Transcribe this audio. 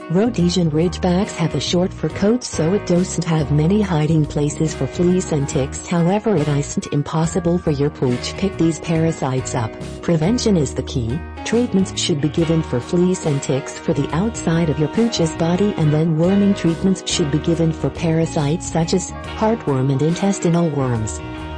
Rhodesian Ridgebacks have a short fur coat, so it doesn't have many hiding places for fleas and ticks. However, it isn't impossible for your pooch pick these parasites up. Prevention is the key. Treatments should be given for fleas and ticks for the outside of your pooch's body, and then worming treatments should be given for parasites such as heartworm and intestinal worms.